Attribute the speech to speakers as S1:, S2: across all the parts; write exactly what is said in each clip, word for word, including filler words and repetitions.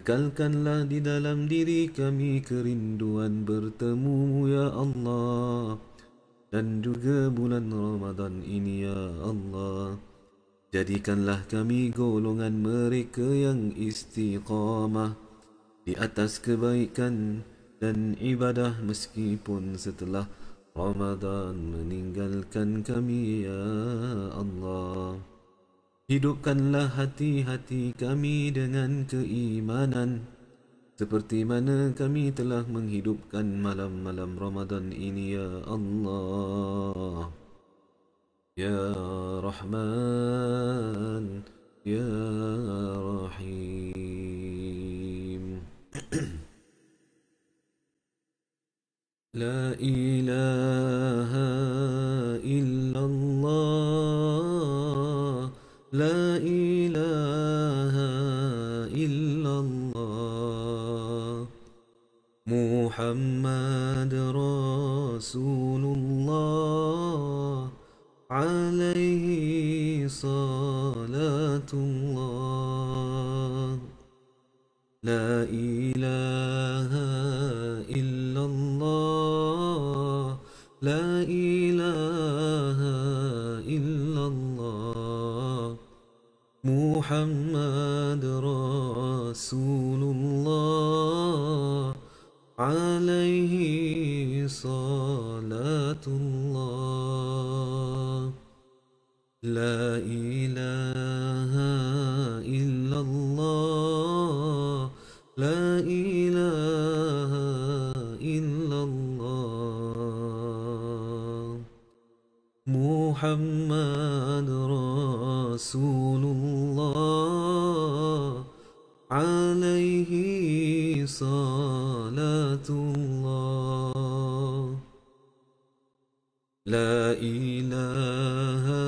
S1: Kekalkanlah di dalam diri kami kerinduan bertemu ya Allah, dan juga bulan Ramadan ini ya Allah. Jadikanlah kami golongan mereka yang istiqamah di atas kebaikan dan ibadah meskipun setelah Ramadan meninggalkan kami ya Allah. Hidupkanlah hati-hati kami dengan keimanan seperti mana kami telah menghidupkan malam-malam Ramadan ini ya Allah. Ya Rahman Ya Rahim. La ilaha illallah, la ilaha illallah, Muhammad Rasulullah, alaihi salatullah. La ilaha illallah, la ilaha illallah, Muhammad Rasulullah, alaihi salatullah. La ilaha illallah, la ilaha illallah, Muhammad Rasulullah, alaihi salatullah. La ilaha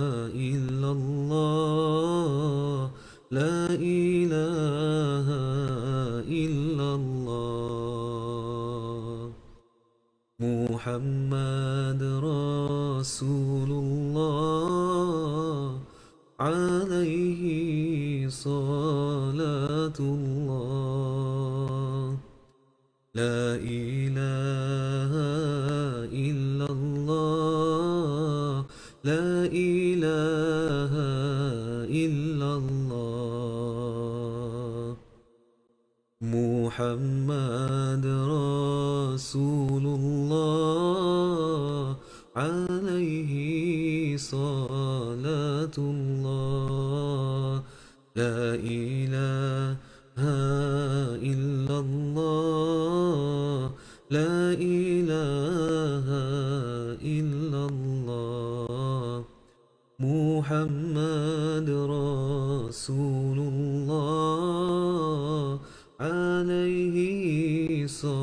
S1: illallah, la ilaha illallah, Muhammad Rasulullah, alaihi salatullah. La ilaha illallah, la ilaha illallah, Muhammad Rasulullah, alaihi salatullah. La ilaha illallah, la ilaha illallah, Muhammad Rasulullah, alaihi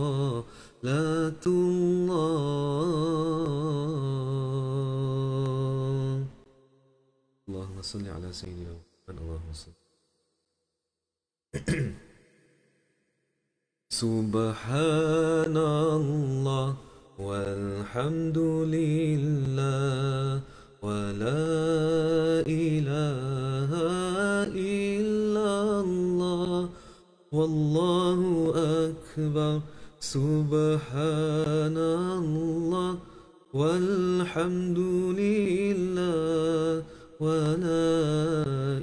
S1: salatullah. Allahumma salli ala sayyidina Muhammad. Allahumma salli. Subhanallah walhamdulillah wa la ilaha illallah, wallahu akbar. Subhanallah walhamdulillah wa la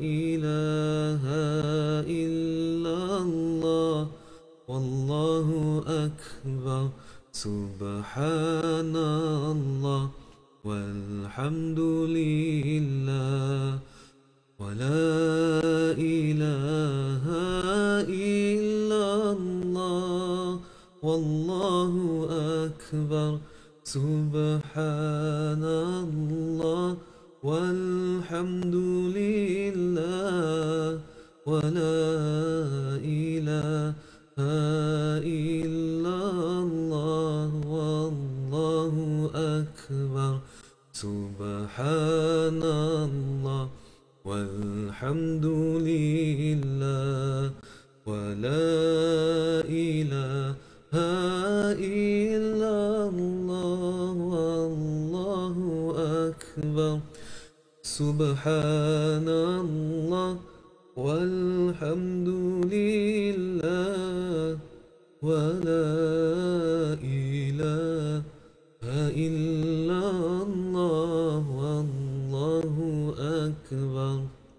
S1: ilaha illallah, wallahu akbar. Subhanallah walhamdulillah wa la ilaha illallah, wallahu akbar. Subhanallah walhamdulillah wa la ilaha illallah, wallahu akbar. Subhanallah walhamdulillah wa la ilaha illallah, wallahu akbar. Subhanallah walhamdulillah ولا إله إلا الله والله أكبر.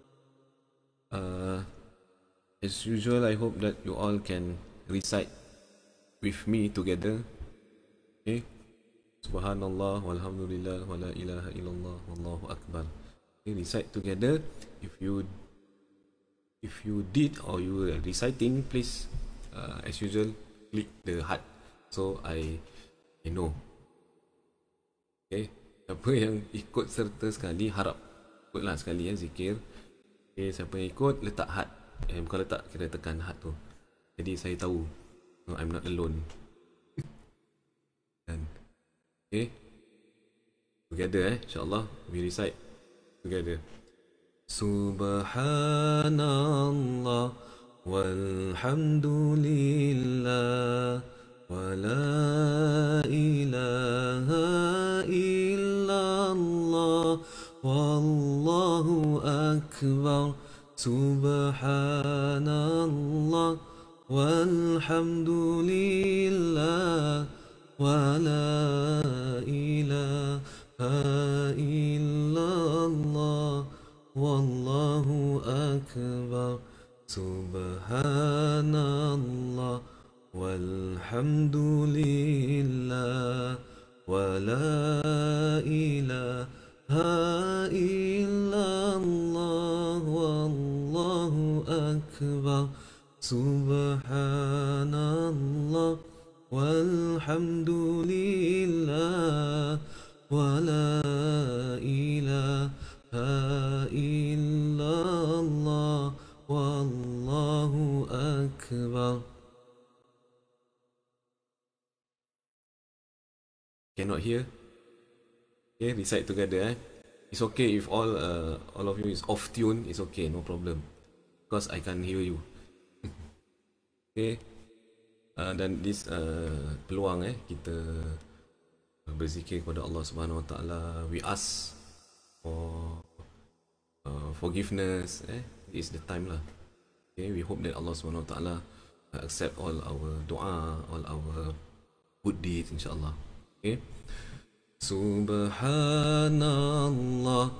S1: Uh, as usual, I hope that you all can recite with me together. Okay, Subhanallah walhamdulillah wa la ilaha illallah wallahu akbar. Okay, recite together. If you if you did or you were reciting, please uh, as usual click the heart so I I know. Okay, siapa yang ikut serta sekali harap ikutlah sekali ya zikir. Okay, siapa yang ikut letak heart, eh bukan letak, kira tekan heart tu, jadi saya tahu no, I'm not alone. Dan okay, together eh insyaAllah we recite together. Subhanallah walhamdulillah wa la ilaha illallah wallahu akbar. Subhanallah walhamdulillah wa la ilaha illallah wallahu akbar. Subhanallah walhamdulillah wa la ilaha illallah wallahu akbar. Subhanallah walhamdulillah wa la ilaha illallah wallahu akbar. Cannot hear? Okay, recite together eh. It's okay if all uh, all of you is off tune, it's okay, no problem. Because I can hear you. Okay. Uh, dan this uh, peluang eh kita berzikir kepada Allah Subhanahu Wa Taala. We ask for uh, forgiveness. Eh, this is the time lah. Okay, we hope that Allah Subhanahu Wa Taala accept all our doa, all our good deeds, insyaAllah. Okay. Subhanallah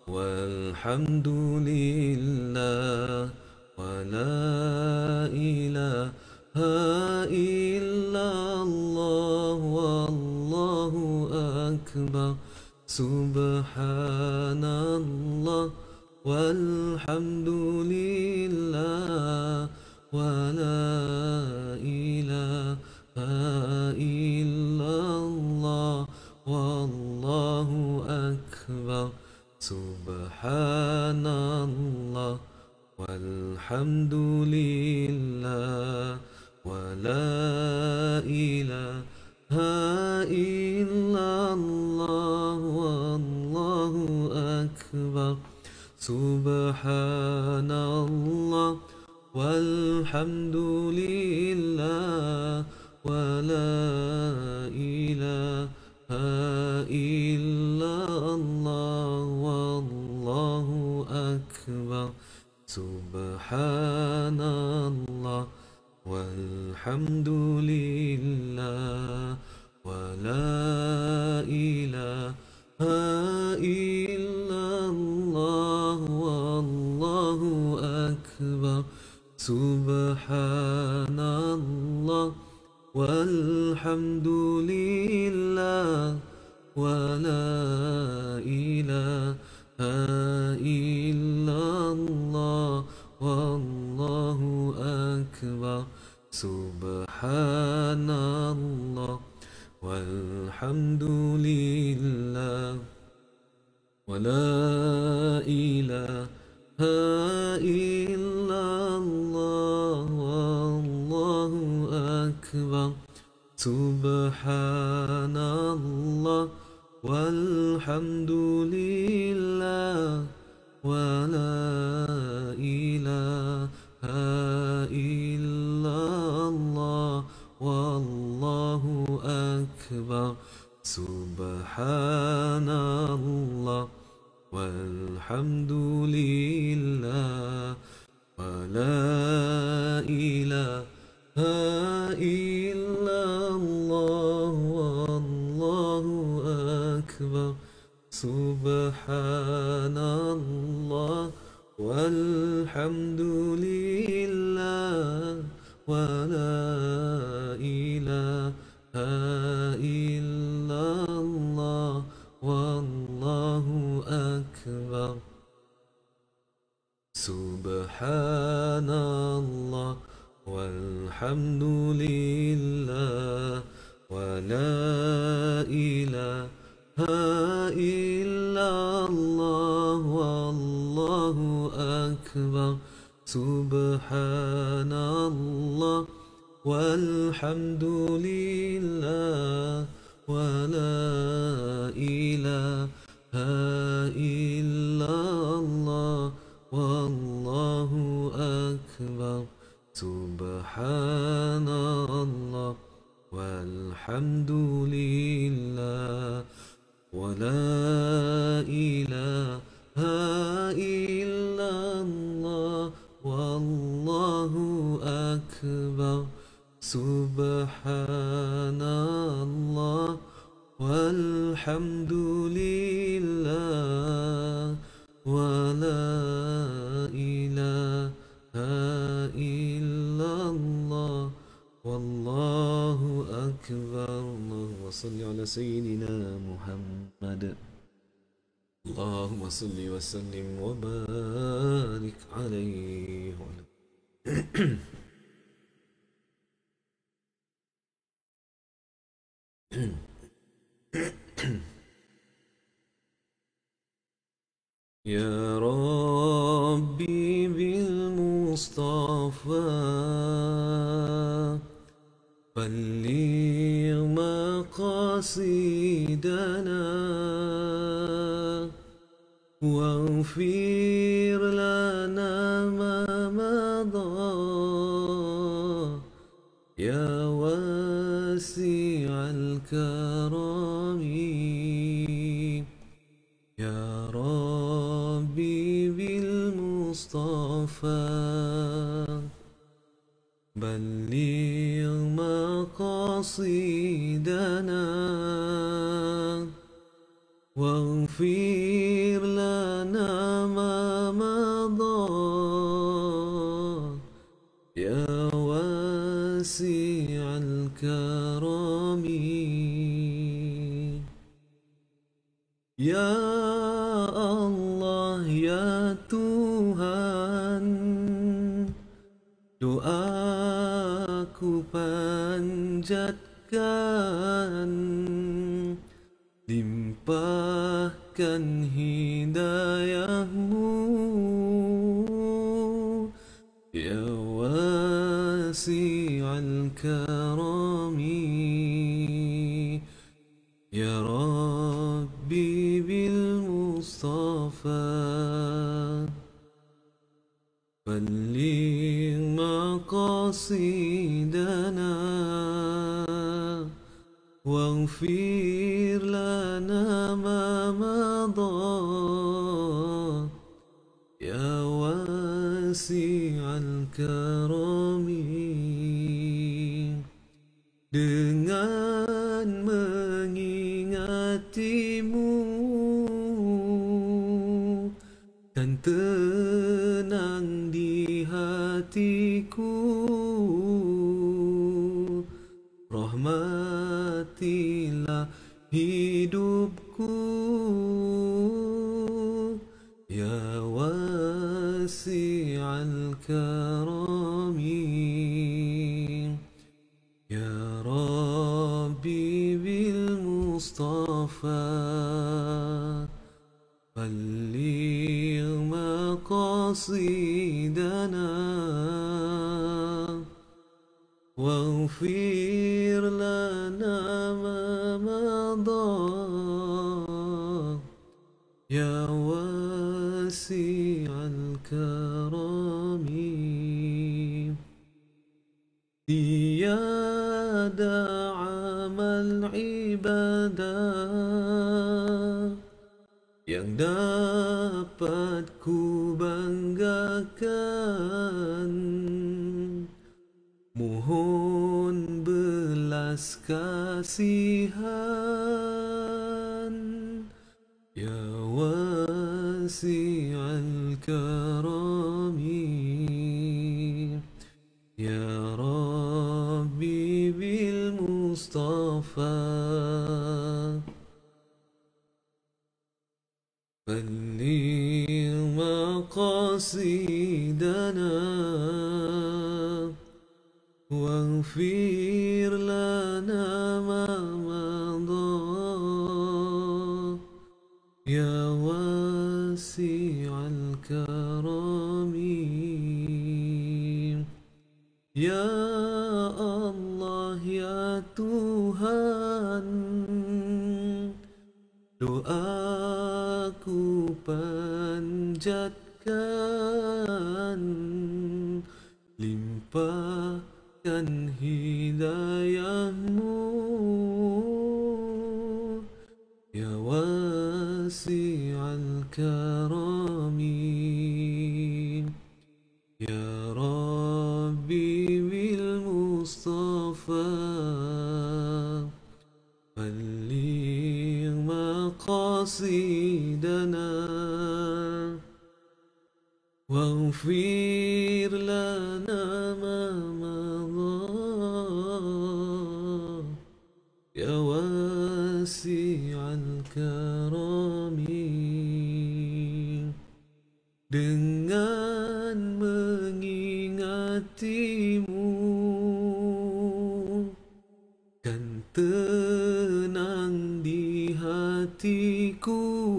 S1: walhamdulillah wa la ilaha illallah wallahu akbar. Subhanallah walhamdulillah wa la ilaha illallah wallahu akbar. Subhanallah walhamdulillah wa la ilaha illallah wallahu akbar. Subhanallah walhamdulillah wa la ilaha illallah wallahu akbar. Subhanallah walhamdulillah wa la ilaha illallah wallahu akbar. Subhanallah walhamdulillah wa la ilaha illallah wallahu akbar. Subhanallah walhamdulillah wa la ilaha illallah wallahu akbar. Subhanallah walhamdulillah wa la ilaha illallah wallahu akbar. Subhanallah walhamdulillah wa la ilaha illallah Subhanallah walhamdulillah wa la ilaha illallah wallahu akbar. Subhanallah walhamdulillah wa la ilaha illallah wallahu akbar. Subhanallah walhamdulillah wa la ilaha illallah wallahu akbar. Subhanallah walhamdulillah wa la ilaha illallah wallahu akbar. Allahumma salli ala sayyidina Muhammad. Allahumma salli wa sallim wa barik alaihi wa Ya Rabbi bil Mustafa balligh maqasidana waghfir lana ma madha ya wasi'al karami. Ya Rabbi bil Mustafa balligh maqasidana waghfir lana ma madha ya wasi'al karami. Ya Allah, ya Tuhan, doaku panjatkan, limpahkan hidayah-Mu, ya wasi'al karami. Ya Rabbi bil Mustafa balligh maqasidana waghfir lana ma madha ya wasi'al karami. Dengan mengingatimu dan tenang di hatiku, rahmatilah hidupku, ya wasi'al karami. Ya Rabbi bil Mustafa balligh maqasidana waghfir lana ma madha ya wasi'al karami. Tiada amal ibadah yang dapat ku banggakan, mohon belas kasihan ya wasi'al karami. Ya Rabbi bil Mustafa balligh maqasidana لنا واغفر لنا ما مضى يا واسع الكرم يا Allah ya Tuhan, doaku panjatkan, limpahkan hidayahmu ya wasi'al karami ya Rabbi bil Mustafa balligh maqasidana waghfir lana ma madha ya wasi'al karami. Dengan mengingatimu kan tenang di hatiku,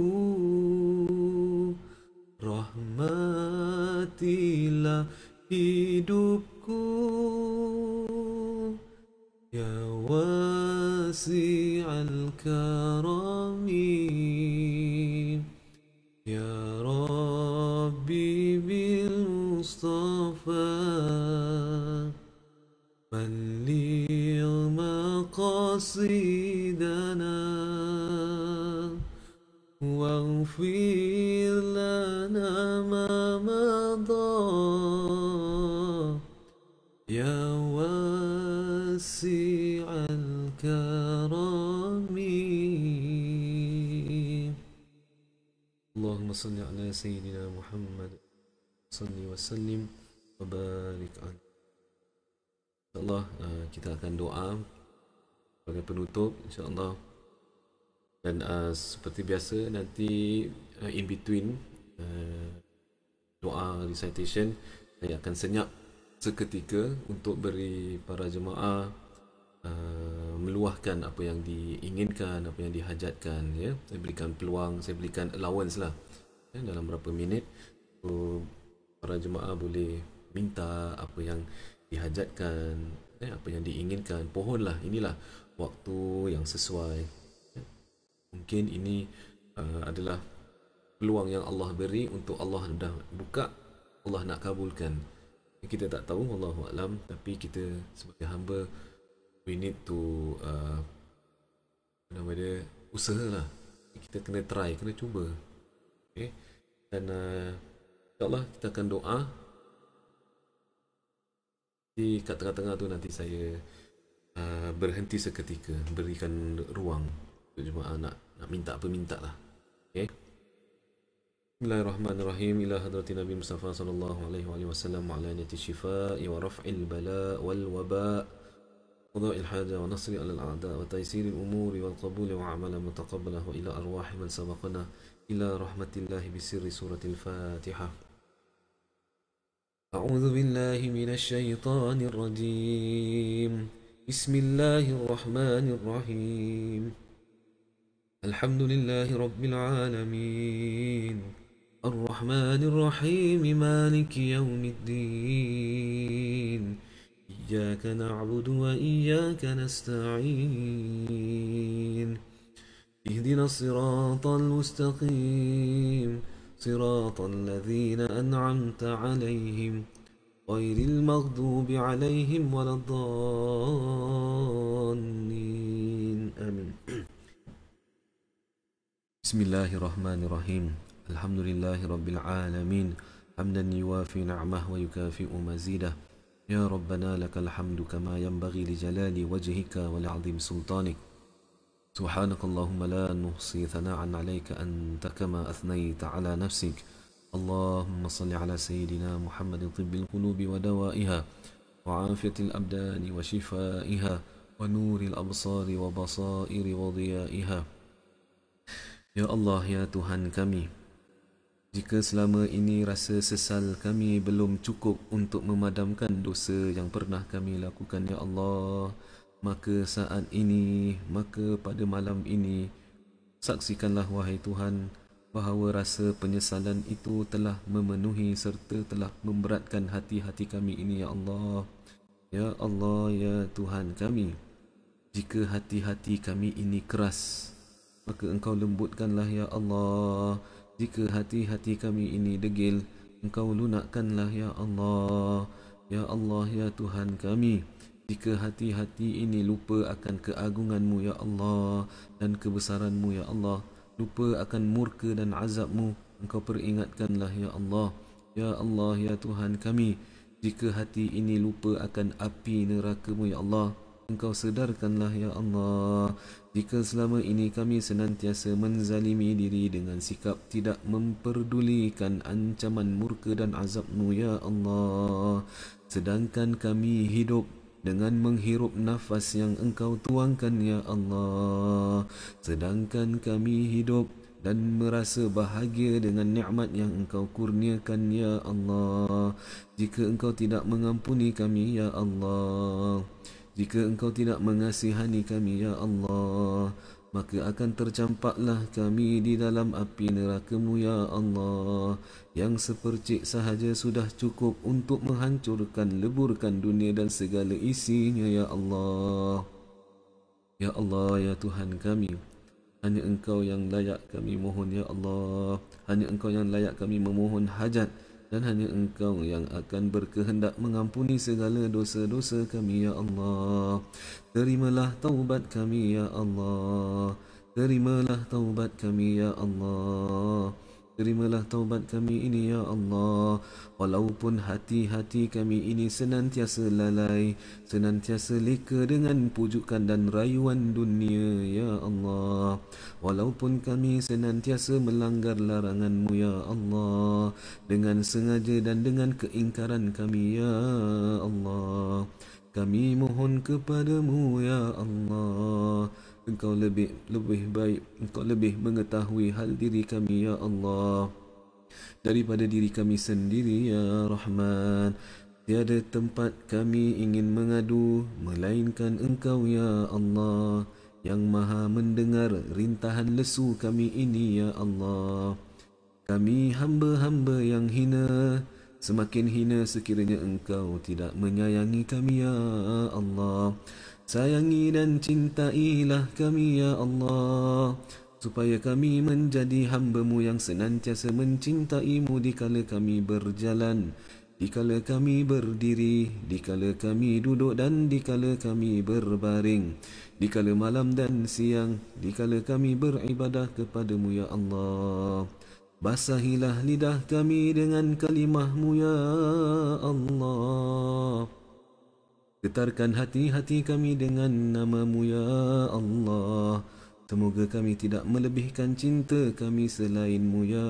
S1: rahmatilah hidupku ya wasi'al karami ya Rabbi bil Mustafa balligh maqasidana waghfir lana ma madha ya wasi'al karami. Allahumma salli ala Sayyidina Muhammad salli wa sallim wa barik alaihi. InsyaAllah uh, kita akan doa sebagai penutup insyaAllah. Dan uh, seperti biasa nanti uh, in between uh, doa recitation saya akan senyap seketika untuk beri para jemaah uh, meluahkan apa yang diinginkan, apa yang dihajatkan, ya. Saya berikan peluang, saya berikan allowance lah, ya, dalam berapa minit so, para jemaah boleh minta apa yang dihajatkan, ya, apa yang diinginkan. Pohonlah, inilah waktu yang sesuai, ya. Mungkin ini uh, adalah peluang yang Allah beri untuk Allah dah buka, Allah nak kabulkan. Kita tak tahu, Wallahu a'lam, tapi kita sebagai hamba we need to uh, apa nama dia, usahalah. Kita kena try, kena cuba, okay? Dan uh, insyaAllah kita akan doa. Di kat tengah-tengah tu nanti saya uh, berhenti seketika, berikan ruang untuk jemaah nak nak minta apa, minta lah, okay? Bismillahirrahmanirrahim. Ila hadrati Nabi Mustafa sallallahu alaihi wa sallam ala niyati shifai wa raf'il bala wal waba qada'il haja wa nasri ala al-a'da wa taysiril umuri wal qabuli wa amalan mutaqabbalah wa ila arwahi man sabaqana ila rahmatillahi bisirri suratil Fatihah. A'udzu billahi minasy syaithanir rajim. Bismillahirrahmanirrahim. Alhamdulillahi rabbil alamin. الرحمن الرحيم مالك يوم الدين إياك نعبد وإياك نستعين اهدنا الصراط المستقيم صراط الذين أنعمت عليهم غير المغضوب عليهم ولا الضالين آمين. بسم الله الرحمن الرحيم. Alhamdulillahi Rabbil Alamin hamdan yuwafi na'mah wa yukafi'u mazidah. Ya Rabbana lakal hamdu kama yanbaghi li jalali wajhika wa li'azim sultanik. Subhanakallahumma la nuhsi thana'an alayka anta kama athnayta ala nafsik. Allahumma salli ala Sayyidina Muhammadin tibbil qulubi wa dawaiha wa afiyatil abdani wa shifaiha wa nuril absari wa basairi wa diyaiha. Ya Allah, ya Tuhan kami, Jika selama ini rasa sesal kami belum cukup untuk memadamkan dosa yang pernah kami lakukan, Ya Allah, maka saat ini, maka pada malam ini, saksikanlah wahai Tuhan bahawa rasa penyesalan itu telah memenuhi serta telah memberatkan hati-hati kami ini, Ya Allah. Ya Allah, Ya Tuhan kami, jika hati-hati kami ini keras, maka Engkau lembutkanlah, Ya Allah. Jika hati-hati kami ini degil, Engkau lunakkanlah, Ya Allah. Ya Allah, Ya Tuhan kami, jika hati-hati ini lupa akan keagungan-Mu, Ya Allah, dan kebesaran-Mu, Ya Allah, lupa akan murka dan azab-Mu, Engkau peringatkanlah, Ya Allah. Ya Allah, Ya Tuhan kami, jika hati ini lupa akan api neraka-Mu, Ya Allah, Engkau sedarkanlah, Ya Allah. Jika selama ini kami senantiasa menzalimi diri dengan sikap tidak memperdulikan ancaman murka dan azab-Mu, Ya Allah, sedangkan kami hidup dengan menghirup nafas yang Engkau tuangkan, Ya Allah, sedangkan kami hidup dan merasa bahagia dengan nikmat yang Engkau kurniakan, Ya Allah. Jika Engkau tidak mengampuni kami, Ya Allah, jika Engkau tidak mengasihani kami, Ya Allah, maka akan tercampaklah kami di dalam api neraka-Mu, Ya Allah, yang sepercik sahaja sudah cukup untuk menghancurkan, leburkan dunia dan segala isinya, Ya Allah. Ya Allah, Ya Tuhan kami, hanya Engkau yang layak kami mohon, Ya Allah. Hanya Engkau yang layak kami memohon hajat, dan hanya Engkau yang akan berkehendak mengampuni segala dosa-dosa kami, Ya Allah. Terimalah taubat kami, Ya Allah. Terimalah taubat kami, Ya Allah. Terimalah taubat kami ini, Ya Allah. Walaupun hati-hati kami ini senantiasa lalai, senantiasa leka dengan pujukan dan rayuan dunia, Ya Allah. Walaupun kami senantiasa melanggar larangan-Mu, Ya Allah, dengan sengaja dan dengan keingkaran kami, Ya Allah, kami mohon kepadamu, Ya Allah. Engkau lebih lebih baik, Engkau lebih mengetahui hal diri kami, Ya Allah, daripada diri kami sendiri, Ya Rahman. Tiada tempat kami ingin mengadu melainkan Engkau, Ya Allah, yang maha mendengar rintahan lesu kami ini, Ya Allah. Kami hamba-hamba yang hina, semakin hina sekiranya Engkau tidak menyayangi kami, Ya Allah. Sayangi dan cintailah kami, Ya Allah, supaya kami menjadi hamba-Mu yang senantiasa mencintai-Mu dikala kami berjalan, dikala kami berdiri, dikala kami duduk dan dikala kami berbaring, dikala malam dan siang, dikala kami beribadah kepada-Mu, Ya Allah. Basahilah lidah kami dengan kalimah-Mu, Ya Allah. Getarkan hati-hati kami dengan nama-Mu, Ya Allah. Semoga kami tidak melebihkan cinta kami selain-Mu, Ya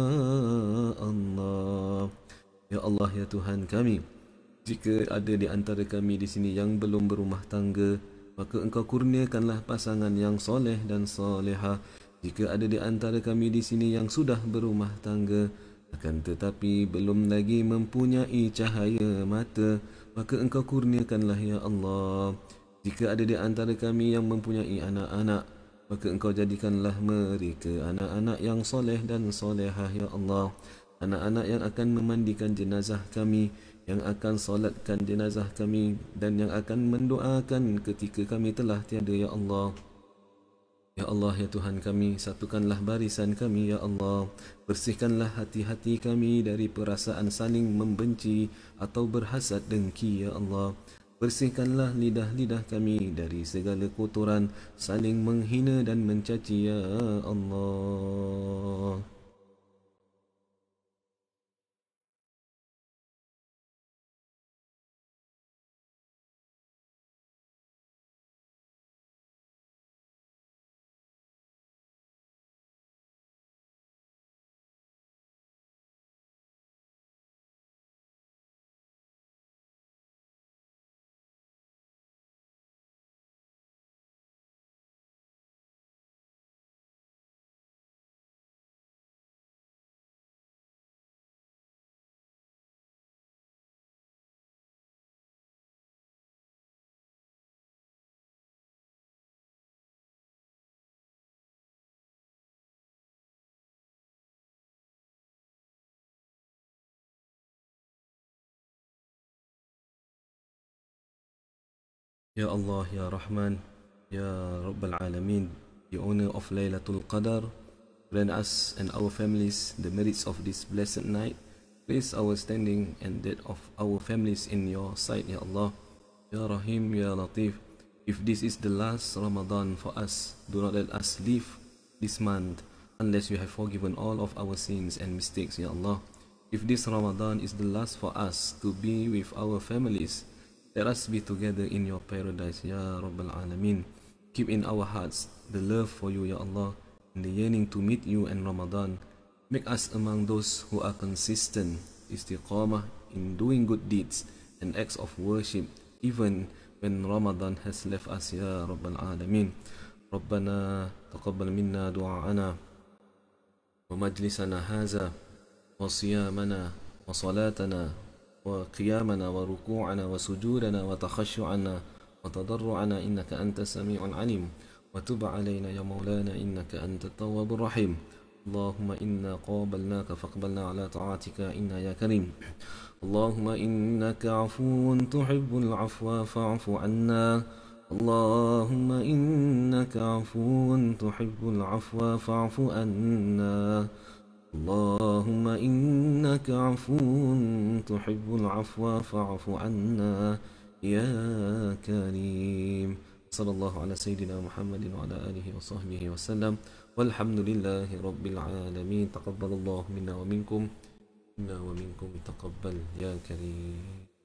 S1: Allah. Ya Allah, Ya Tuhan kami, jika ada di antara kami di sini yang belum berumah tangga, maka Engkau kurniakanlah pasangan yang soleh dan soleha. Jika ada di antara kami di sini yang sudah berumah tangga, akan tetapi belum lagi mempunyai cahaya mata, maka Engkau kurniakanlah, Ya Allah. Jika ada di antara kami yang mempunyai anak-anak, maka Engkau jadikanlah mereka anak-anak yang soleh dan solehah, Ya Allah. Anak-anak yang akan memandikan jenazah kami, yang akan solatkan jenazah kami, dan yang akan mendoakan ketika kami telah tiada, Ya Allah. Ya Allah, Ya Tuhan kami, satukanlah barisan kami, Ya Allah. Bersihkanlah hati-hati kami dari perasaan saling membenci atau berhasad dengki, Ya Allah. Bersihkanlah lidah-lidah kami dari segala kotoran saling menghina dan mencaci, Ya Allah. Ya Allah, Ya Rahman, Ya Rabbal Alamin, the honor of Laylatul Qadr, grant us and our families the merits of this blessed night. Place our standing and that of our families in your sight, Ya Allah. Ya Rahim, Ya Latif, if this is the last Ramadan for us, do not let us leave this month unless we have forgiven all of our sins and mistakes, Ya Allah. If this Ramadan is the last for us to be with our families, let us be together in your paradise, Ya Rabbal Alameen. Keep in our hearts the love for you, Ya Allah, and the yearning to meet you in Ramadan. Make us among those who are consistent, istiqamah in doing good deeds and acts of worship, even when Ramadan has left us, Ya Rabbal Alameen. ربنا تقبل منا دعاءنا ومجلسنا هذا وصيامنا وصلاتنا وقيامنا وركوعنا وسجودنا وتخشعنا وتضرعنا إنك أنت السميع العليم وتب علينا يا مولانا إنك أنت التواب الرحيم اللهم إنا قابلناك فاقبلنا على طاعتك إنا يا كريم اللهم إنك عفو تحب العفو فاعف عنا اللهم إنك عفو تحب العفو فاعف عنا اللهم إنك عفو تحب العفو فاعف عنا يا كريم صلى الله على سيدنا محمد وعلى آله وصحبه وسلم والحمد لله رب العالمين تقبل الله منا ومنكم منا ومنكم تقبل يا كريم.